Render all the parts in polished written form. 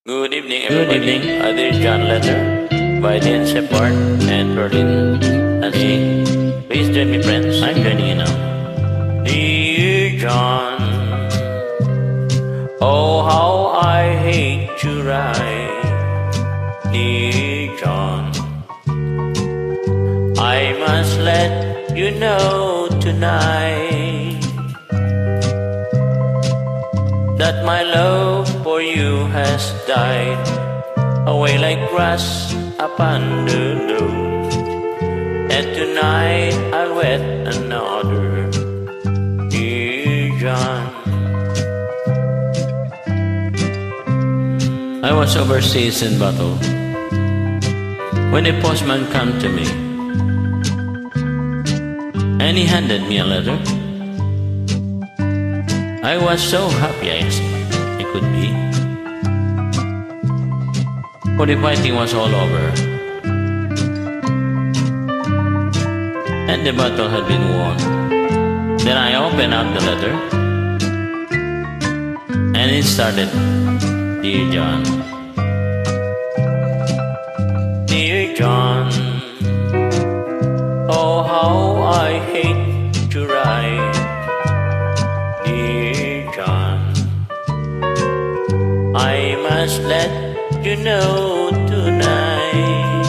Good evening, everybody. Good evening. This is John Letter by Dan Shepard and Berlin. Please join me, friends. I'm joining you now. Dear John, oh how I hate to write. Dear John, I must let you know tonight that my love for you has died away like grass upon the lawn, and tonight I'll wed another. Dear John, I was overseas in battle when a postman came to me, and he handed me a letter. I was so happy as I could be, for the fighting was all over, and the battle had been won. Then I opened up the letter, and it started, Dear John. Dear John, oh how I hate to write. Dear John, I must let you know tonight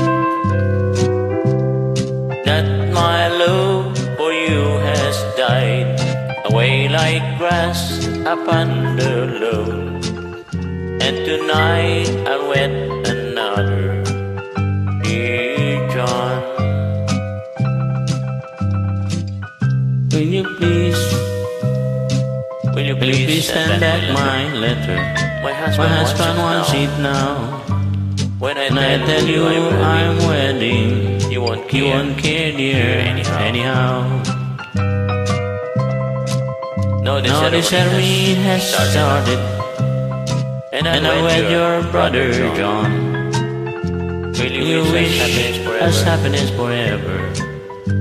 that my love for you has died away like grass upon the lawn, and tonight I'll wed another. Dear John, will you please send back my letter? My husband wants it now. When I tell you I'm wedding, you won't care, dear, anyhow. Now the ceremony has started, and I wed your brother John. Will you wish us happiness forever?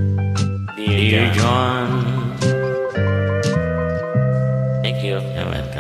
Dear John. Thank you.